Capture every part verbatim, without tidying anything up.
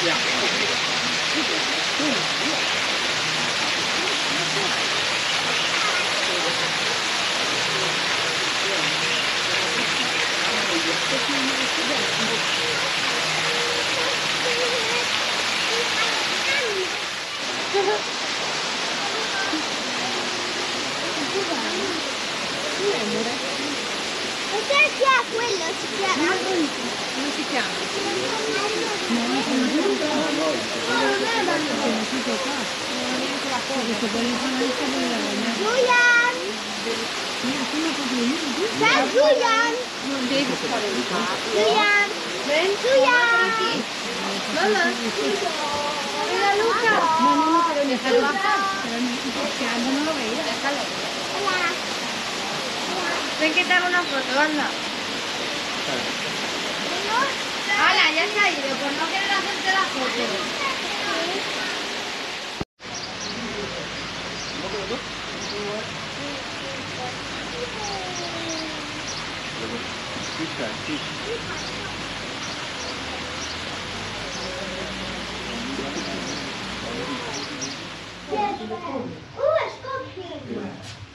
Perché chi ha quello si chiama? Come si chiama? Julian! Ciao Julian! Non devi fare un po'. Julian! Julian! Mamma? Mira Luca! No, no, no, pero déjalo acá. Porque anda no lo veía. Déjalo. Hola! Ven que te hago una foto, anda. ¡Hala! Ya se ha ido, por no querer hacerte la foto. Uh, scoppio!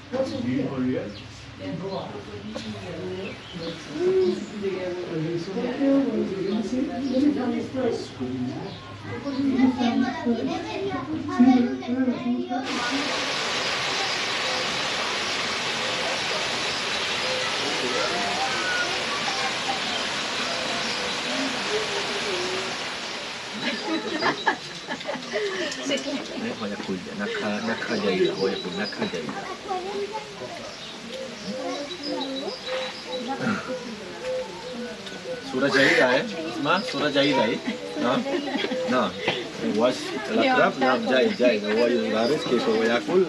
𝐻𝐿 𝐻𝐿 𝐻𝐿 Sudah jahit ya? Isma, sudah jahit ya? Nah, nah, was lakrab, nah jahit jahit. Wah, yang laris keso yakul.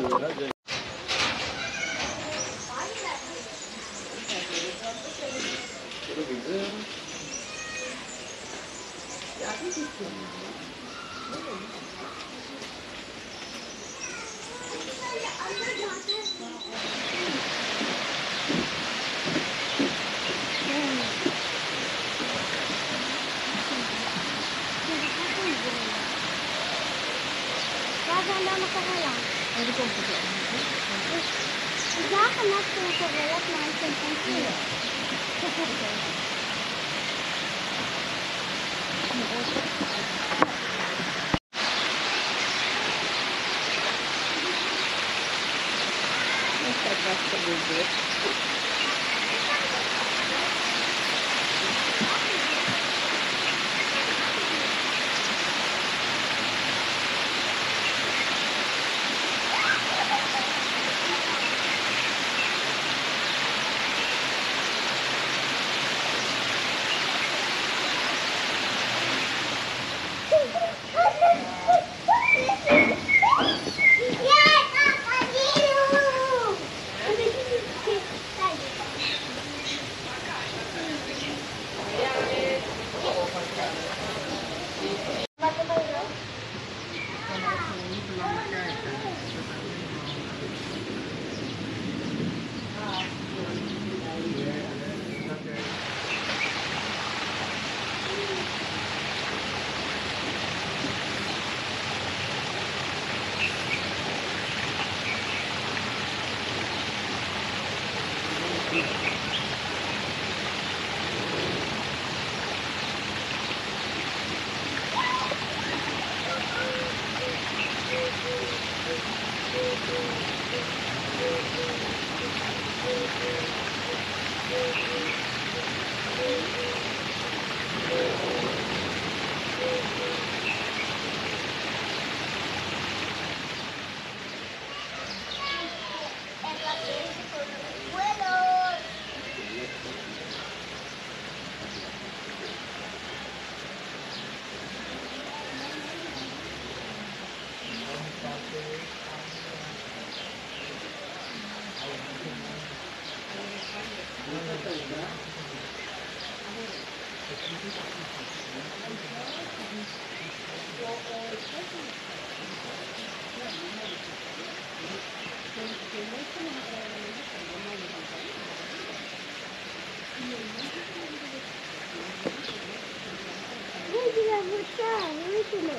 Mira, mucha, mucho.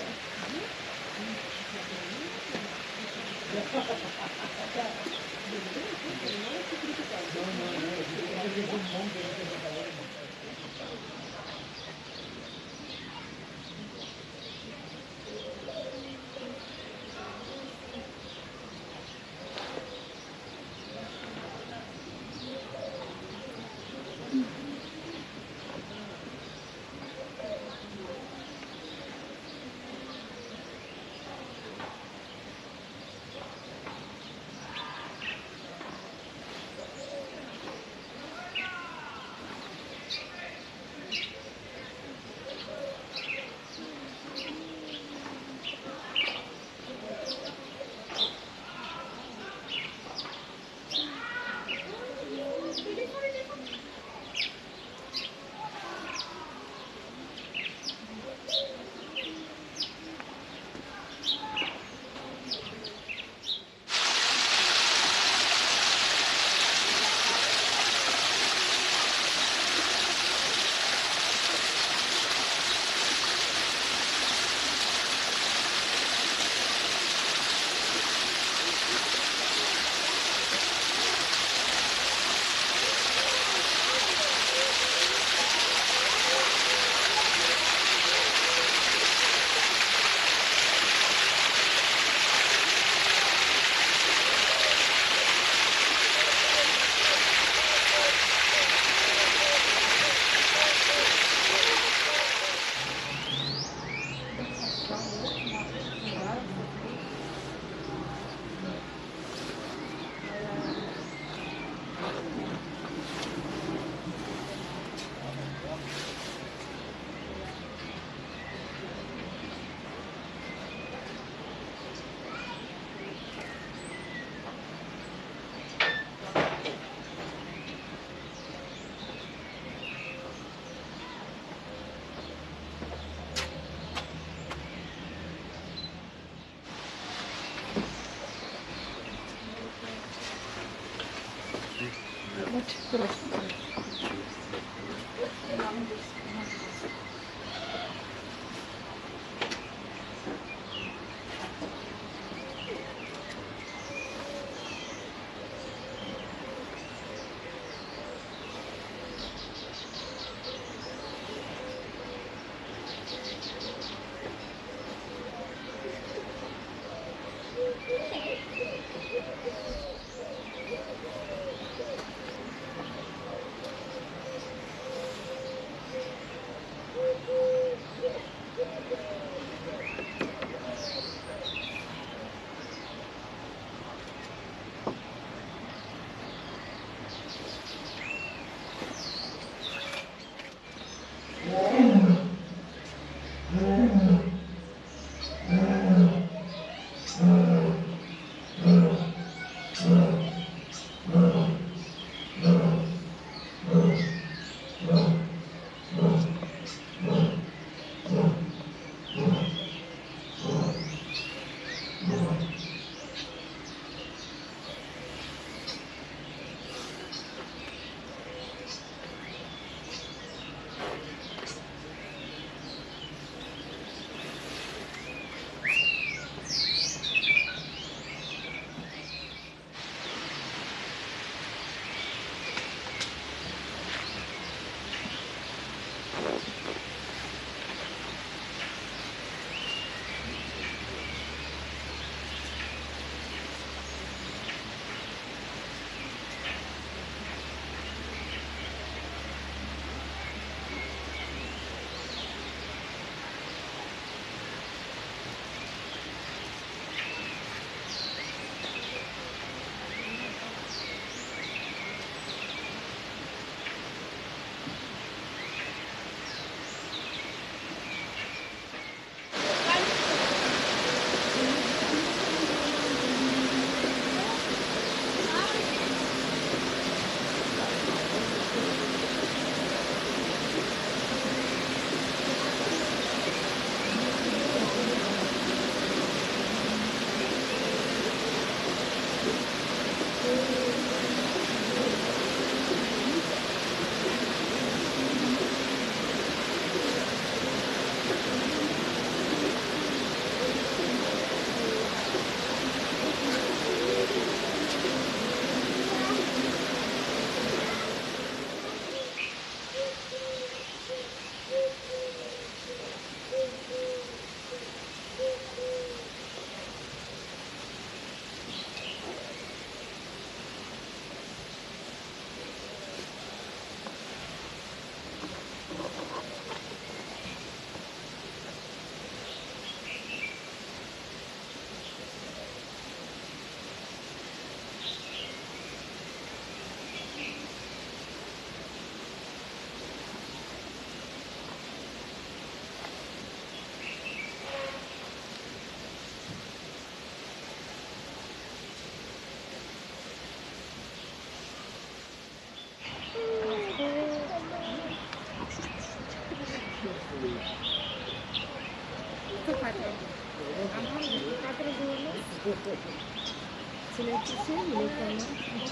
cuatro. Cuatro dulu. Silenciously, il est comment?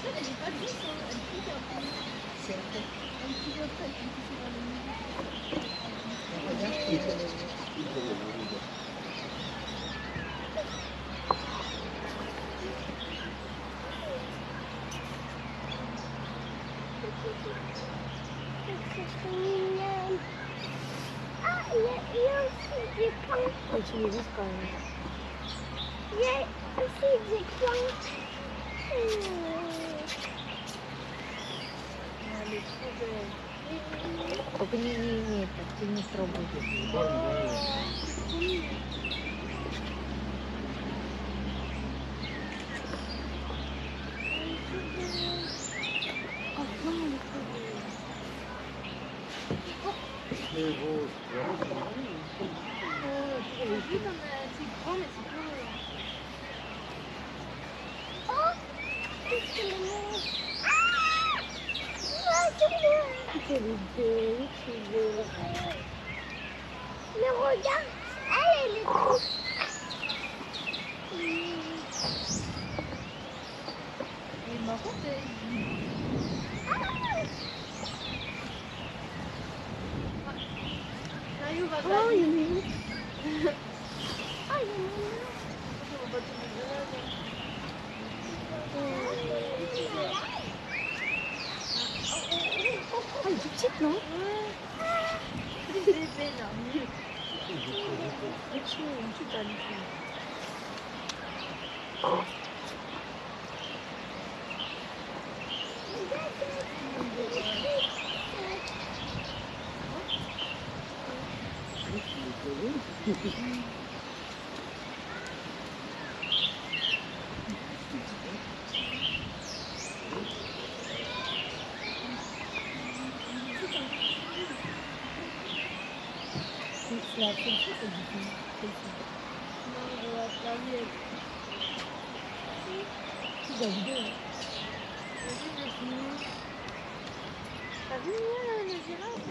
Ah, il y a, il y a aussi des plantes. Oh, tu les vois quand même. Il y a aussi des plantes. Только не, не, не, это, ты не пробуй. Oh, qu'est-ce que le Ah! Ah, c'est bien. C'est les deux, c'est les deux. Mais regarde, elle, elle est trop... Il m'a compté. Oh, il y en a une. Oh, il y en a une. Ah, elle est toute petite, non? C'est des bébés, là. Petit, une petite à l'effet. C'est la seule chose, c'est du Non, je vois pas mieux. C'est la vidéo. T'as vu, là, le girafe?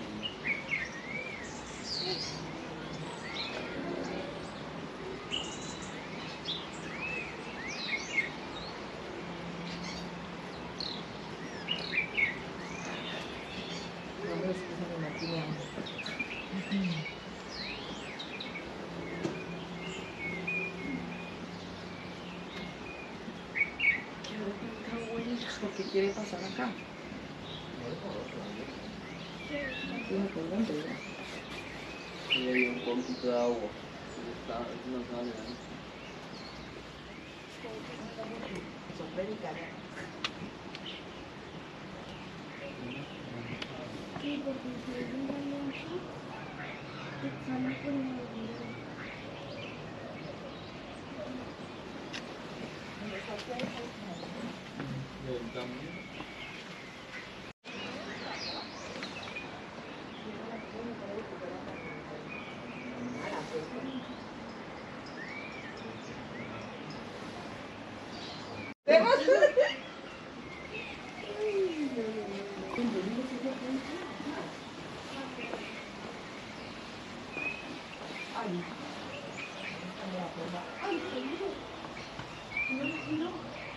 Porque quiere pasar acá. Tiene que ir. Y hay un poquito de agua. Está, es una sal, ¿no? Son very caras. Sí, porque si le brindan mucho, te sale con el video. Ay, no.